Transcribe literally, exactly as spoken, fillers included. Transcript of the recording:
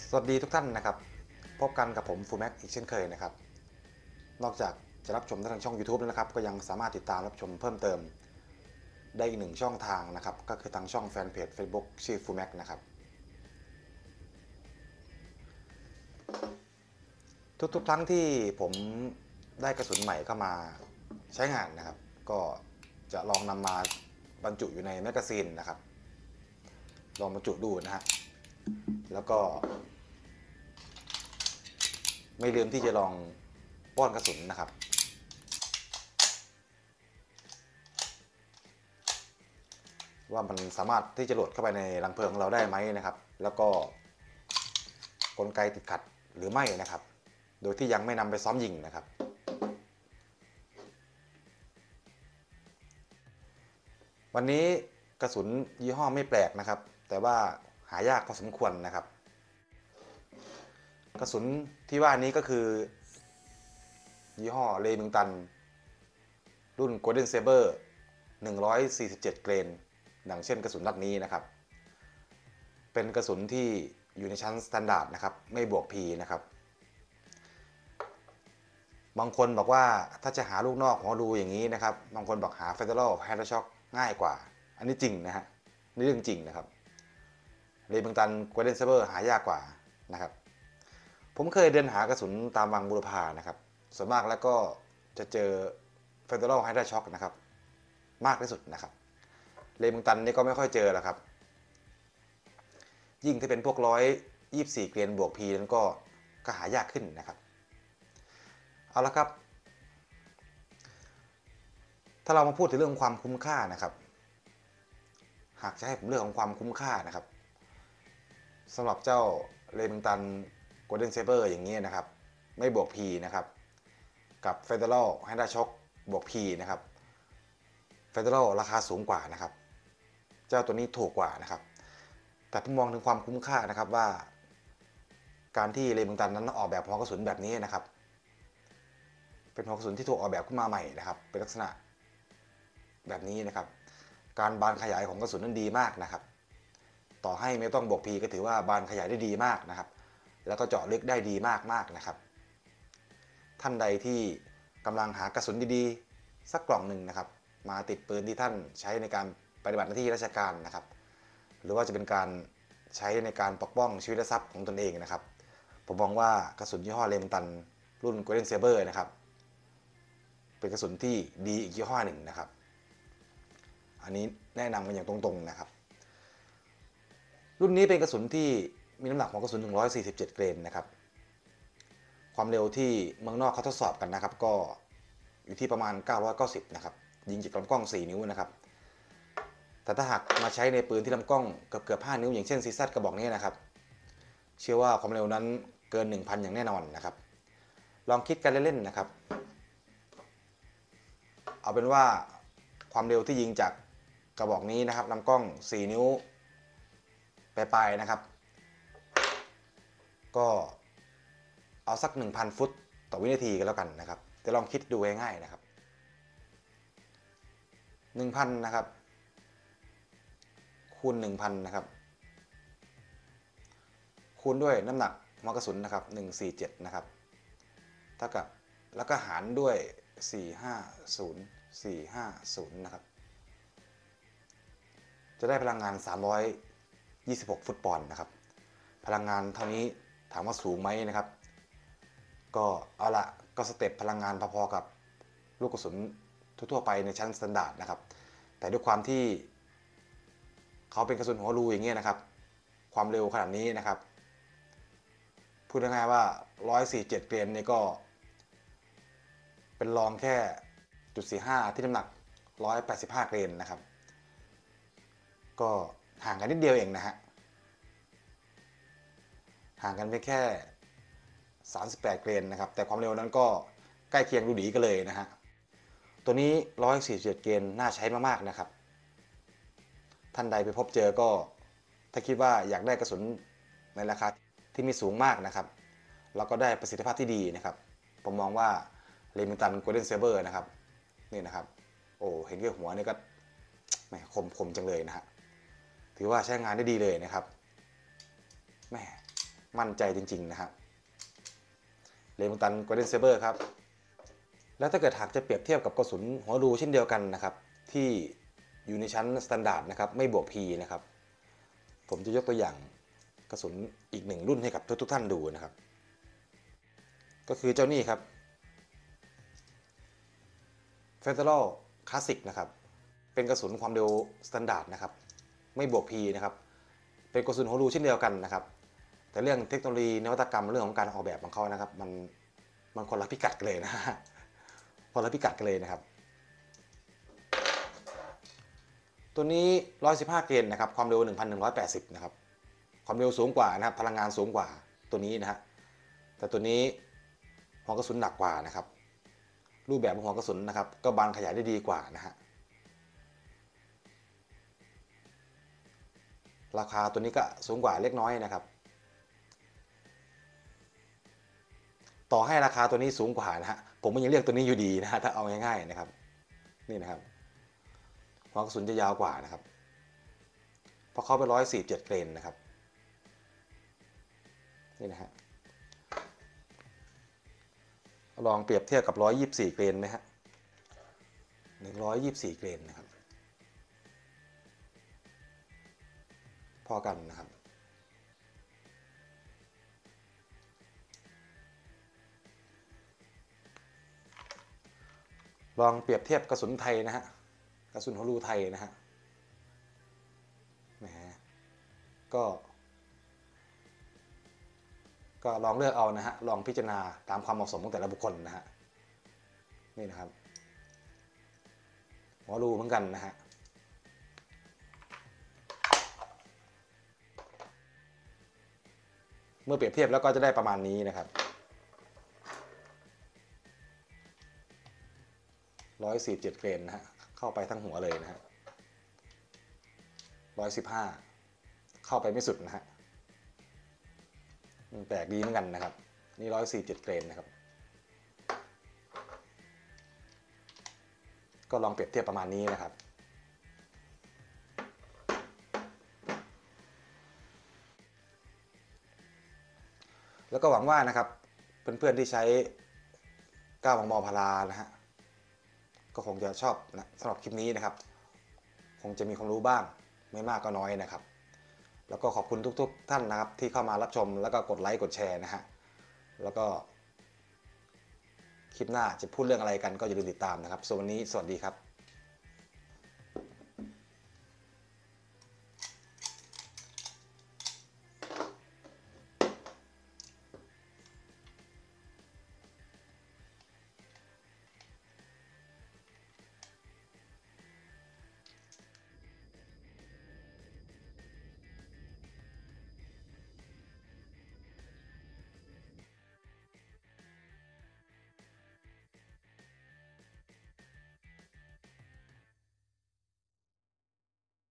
สวัสดีทุกท่านนะครับพบกันกับผมฟูแม็กอีกเช่นเคยนะครับนอกจากจะรับชมทางช่อง ยูทูบ แล้วนะครับก็ยังสามารถติดตามรับชมเพิ่มเติมได้อีกหนึ่งช่องทางนะครับก็คือทางช่องแฟนเพจ Facebook ชื่อฟูแม็กนะครับทุกๆครั้งที่ผมได้กระสุนใหม่เข้ามาใช้งานนะครับก็จะลองนำมาบรรจุอยู่ในแมกกาซีนนะครับลองบรรจุดูนะฮะแล้วก็ไม่ลืมที่จะลองป้อนกระสุนนะครับว่ามันสามารถที่จะโหลดเข้าไปในรังเพลิงของเราได้ไหมนะครับแล้วก็กลไกติดขัดหรือไม่นะครับโดยที่ยังไม่นำไปซ้อมยิงนะครับวันนี้กระสุนยี่ห้อไม่แปลกนะครับแต่ว่าหายากพอสมควรนะครับกระสุนที่ว่านี้ก็คือยี่ห้อเลมิงตันรุ่น Golden Saber หนึ่งร้อยสี่สิบเจ็ดเกรนดังเช่นกระสุนนัดนี้นะครับเป็นกระสุนที่อยู่ในชั้นสแตนดาร์ดนะครับไม่บวก P นะครับบางคนบอกว่าถ้าจะหาลูกนอกหัวรูอย่างนี้นะครับบางคนบอกหา Federal Hydrashock ง่ายกว่าอันนี้จริงนะฮะนี่เรื่องจริงนะครับเลมิงตัน Golden Saber หายากกว่านะครับผมเคยเดินหากระสุนตามวังบุรพานะครับส่วนมากแล้วก็จะเจอ Federal Hydrashock นะครับมากที่สุดนะครับเลมิงตันนี่ก็ไม่ค่อยเจอแล้วครับยิ่งที่เป็นพวกร้อยยี่สิบสี่เกรนบวก P นั้นก็ก็หายากขึ้นนะครับเอาละครับถ้าเรามาพูดถึงเรื่องความคุ้มค่านะครับหากจะให้ผมเลือกของความคุ้มค่านะครับสำหรับเจ้าเลมิงตัน Golden Saber อย่างนี้นะครับไม่บวก P นะครับกับ Federal Hydrashock บวก P นะครับ Federal ราคาสูงกว่านะครับเจ้าตัวนี้ถูกกว่านะครับแต่ผมมองถึงความคุ้มค่านะครับว่าการที่เลมิงตันนั้นออกแบบหัวกระสุนแบบนี้นะครับเป็นหัวกระสุนที่ถูกออกแบบขึ้นมาใหม่นะครับเป็นลักษณะแบบนี้นะครับการบานขยายของกระสุนนั้นดีมากนะครับต่อให้ไม่ต้องบวก P ก็ถือว่าบานขยายได้ดีมากนะครับแล้วก็เจาะลึกได้ดีมากมากนะครับท่านใดที่กำลังหากระสุนดีๆสักกล่องหนึ่งนะครับมาติดปืนที่ท่านใช้ในการปฏิบัติหน้าที่ราชการนะครับหรือว่าจะเป็นการใช้ในการปกป้องชีวิตและทรัพย์ของตนเองนะครับผมมองว่ากระสุนยี่ห้อเลมิงตันรุ่น Golden Saber นะครับเป็นกระสุนที่ดีอีกยี่ห้อหนึ่งนะครับอันนี้แนะนำกันอย่างตรงๆนะครับรุ่นนี้เป็นกระสุนที่มีน้ำหนักของกระสุนหนึ่งร้อยสี่สิบเจ็ดเกรนนะครับความเร็วที่เมืองนอกเขาทดสอบกันนะครับก็อยู่ที่ประมาณเก้าร้อยเก้าสิบนะครับยิงจากลำกล้องสี่นิ้วนะครับแต่ถ้าหากมาใช้ในปืนที่ลำกล้องเกือบเกือบห้านิ้วอย่างเช่นซีซัดกระบอกนี้นะครับเชื่อว่าความเร็วนั้นเกิน หนึ่งพัน อย่างแน่นอนนะครับลองคิดกันเล่นๆนะครับเอาเป็นว่าความเร็วที่ยิงจากกระบอกนี้นะครับลำกล้องสี่นิ้วปลายๆนะครับก็เอาสัก หนึ่งพัน ฟุตต่อวินาทีกันแล้วกันนะครับจะลองคิดดูง่ายๆนะครับ หนึ่งพัน นะครับคูณ หนึ่งพัน นะครับคูณด้วยน้ำหนักหัวกระสุนนะครับหนึ่งร้อยสี่สิบเจ็ดนะครับเท่ากับแล้วก็หารด้วยสี่ร้อยห้าสิบ สี่ร้อยห้าสิบนะครับจะได้พลังงานสามร้อยยี่สิบหกฟุตปอนด์นะครับพลังงานเท่านี้ถามว่าสูงไหมนะครับก็เอาละก็สเต็ปพลังงานพอๆกับลูกกระสุนทั่วๆไปในชั้นสแตนดาร์ดนะครับแต่ด้วยความที่เขาเป็นกระสุนหัวรูอย่างเงี้ยนะครับความเร็วขนาดนี้นะครับพูดง่ายๆว่าหนึ่งร้อยสี่สิบเจ็ดเกรนนี่ก็เป็นรองแค่จุดสี่ห้าที่น้ำหนักหนึ่งร้อยแปดสิบห้าเกรนนะครับก็ห่างกันนิดเดียวเองนะฮะห่างกันเพียงแค่สามสิบแปดเกรนนะครับแต่ความเร็วนั้นก็ใกล้เคียงดูดีกันเลยนะฮะตัวนี้หนึ่งร้อยสี่สิบเจ็ดเกรนน่าใช้มากๆนะครับท่านใดไปพบเจอก็ถ้าคิดว่าอยากได้กระสุนในราคาที่มีสูงมากนะครับแล้วก็ได้ประสิทธิภาพที่ดีนะครับผมมองว่าเลมิงตัน Golden Saber นะครับนี่นะครับโอ้เห็นแค่หัวนี่ก็แหมคมคมจังเลยนะฮะถือว่าใช้งานได้ดีเลยนะครับแหมมั่นใจจริงๆนะฮะเรมิงตันโกลเด้นเซเบอร์ครับแล้วถ้าเกิดหากจะเปรียบเทียบกับกระสุนหัวรูเช่นเดียวกันนะครับที่อยู่ในชั้นสแตนดาร์ดนะครับไม่บวก P นะครับผมจะยกตัวอย่างกระสุนอีกหนึ่งรุ่นให้กับทุกๆท่านดูนะครับก็คือเจ้านี่ครับ Federal Classic นะครับเป็นกระสุนความเร็วสแตนดาร์ดนะครับไม่บวก P นะครับเป็นกระสุนหัวรูเช่นเดียวกันนะครับแต่เรื่องเทคโนโลยีนวัตกรรมเรื่องของการออกแบบของเขานะครับมันมันคนละพิกัดกันเลยนะคนละพิกัดกันเลยนะครับตัวนี้หนึ่งร้อยสิบห้าเกรนนะครับความเร็ว หนึ่งพันหนึ่งร้อยแปดสิบ นะครับความเร็วสูงกว่านะครับพลังงานสูงกว่าตัวนี้นะฮะแต่ตัวนี้หัวกระสุนหนักกว่านะครับรูปแบบของหัวกระสุนนะครับก็บานขยายได้ดีกว่านะฮะราคาตัวนี้ก็สูงกว่าเล็กน้อยนะครับต่อให้ราคาตัวนี้สูงกว่านะฮะผมก็ยังเรียกตัวนี้อยู่ดีนะฮะถ้าเอาง่ายๆนะครับนี่นะครับหัวกระสุนจะยาวกว่านะครับเพราะเขาเป็นร้อยสี่สิบเจ็ดเกรนนะครับนี่นะฮะลองเปรียบเทียบกับหนึ่งร้อยยี่สิบสี่เกรนไหมฮะหนึ่งร้อยยี่สิบสี่เกรนนะครับพอกันนะครับลองเปรียบเทียบกระสุนไทยนะฮะกระสุนหัวรูไทยนะฮะนะฮะก็ก็ลองเลือกเอานะฮะลองพิจารณาตามความเหมาะสมของแต่ละบุคคลนะฮะนี่นะครับหัวรูเหมือนกันนะฮะเมื่อเปรียบเทียบแล้วก็จะได้ประมาณนี้นะครับหนึ่งร้อยสี่สิบเจ็ดเกรนนะฮะเข้าไปทั้งหัวเลยนะฮะหนึ่งร้อยสิบห้าเข้าไปไม่สุดนะฮะแปลกดีเหมือนกันนะครับนี่หนึ่งร้อยสี่สิบเจ็ดเกรนนะครับก็ลองเปรียบเทียบประมาณนี้นะครับแล้วก็หวังว่านะครับเพื่อนๆที่ใช้เก้ามมพารานะฮะก็คงจะชอบนะสำหรับคลิปนี้นะครับคงจะมีความรู้บ้างไม่มากก็น้อยนะครับแล้วก็ขอบคุณทุกๆท่านนะครับที่เข้ามารับชมแล้วก็กดไลค์กดแชร์นะฮะแล้วก็คลิปหน้าจะพูดเรื่องอะไรกันก็อย่าลืมติดตามนะครับส่วนวันนี้สวัสดีครับ